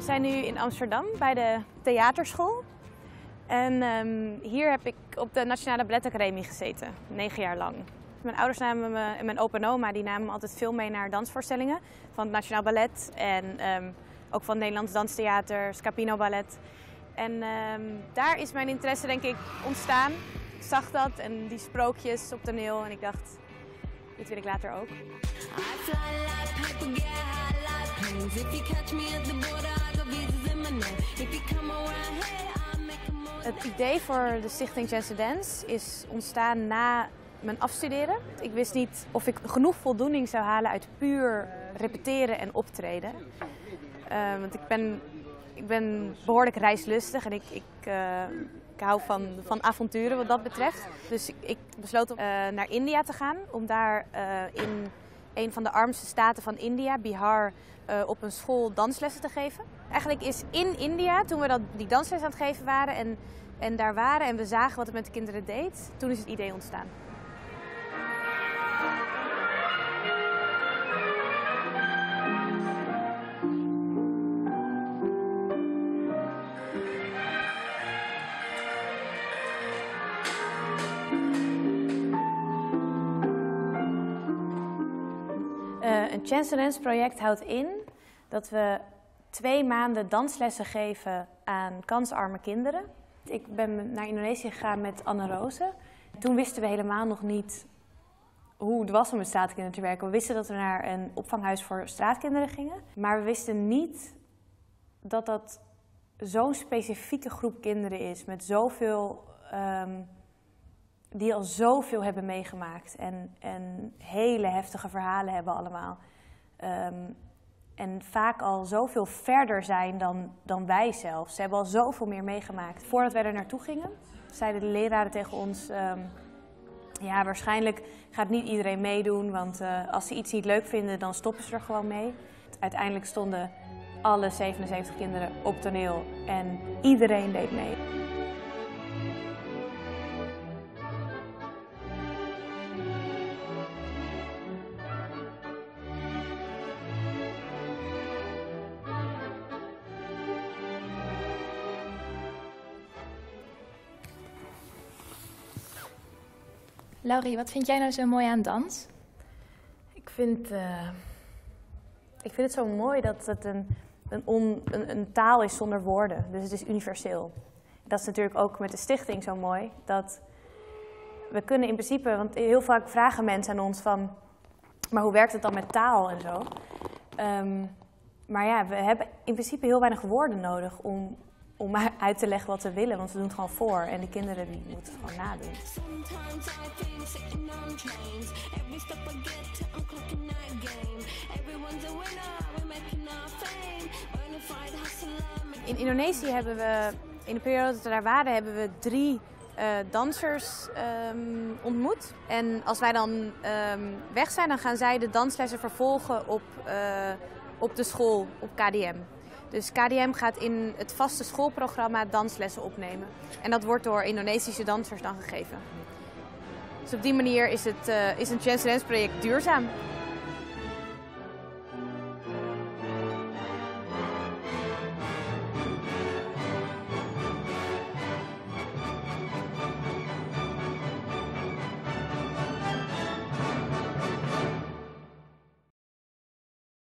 zijn nu in Amsterdam bij de theaterschool. En hier heb ik op de Nationale Balletacademie gezeten, 9 jaar lang. Mijn ouders namen me en mijn opa en oma die namen me altijd veel mee naar dansvoorstellingen van het Nationaal Ballet en ook van het Nederlands Danstheater, Scapino Ballet. En daar is mijn interesse denk ik ontstaan. Ik zag dat en die sprookjes op toneel en ik dacht, dit wil ik later ook. Het idee voor de stichting Chance to Dance is ontstaan na mijn afstuderen. Ik wist niet of ik genoeg voldoening zou halen uit puur repeteren en optreden. Want ik ben behoorlijk reislustig en ik hou van avonturen wat dat betreft. Dus ik besloot om naar India te gaan om daar in een van de armste staten van India, Bihar, op een school danslessen te geven. Eigenlijk is in India, toen we die dansles aan het geven waren en daar waren en we zagen wat het met de kinderen deed, toen is het idee ontstaan. Een Chance to Dance project houdt in dat we 2 maanden danslessen geven aan kansarme kinderen. Ik ben naar Indonesië gegaan met Anne Roze. Toen wisten we helemaal nog niet hoe het was om met straatkinderen te werken. We wisten dat we naar een opvanghuis voor straatkinderen gingen. Maar we wisten niet dat dat zo'n specifieke groep kinderen is met zoveel die al zoveel hebben meegemaakt en hele heftige verhalen hebben allemaal. En vaak al zoveel verder zijn dan wij zelf. Ze hebben al zoveel meer meegemaakt. Voordat wij er naartoe gingen, zeiden de leraren tegen ons, ja, waarschijnlijk gaat niet iedereen meedoen, want als ze iets niet leuk vinden, dan stoppen ze er gewoon mee. Uiteindelijk stonden alle 77 kinderen op toneel en iedereen deed mee. Laurie, wat vind jij nou zo mooi aan dans? Ik vind het zo mooi dat het een taal is zonder woorden. Dus het is universeel. Dat is natuurlijk ook met de stichting zo mooi. Dat we kunnen in principe, want heel vaak vragen mensen aan ons van, maar hoe werkt het dan met taal en zo? Maar ja, we hebben in principe heel weinig woorden nodig om uit te leggen wat we willen, want we doen het gewoon voor en de kinderen die moeten het gewoon nadoen. In Indonesië hebben we, in de periode dat we daar waren, hebben we 3 dansers ontmoet. En als wij dan weg zijn, dan gaan zij de danslessen vervolgen op de school, op KDM. Dus KDM gaat in het vaste schoolprogramma danslessen opnemen. En dat wordt door Indonesische dansers dan gegeven. Dus op die manier is een Chance to Dance project duurzaam.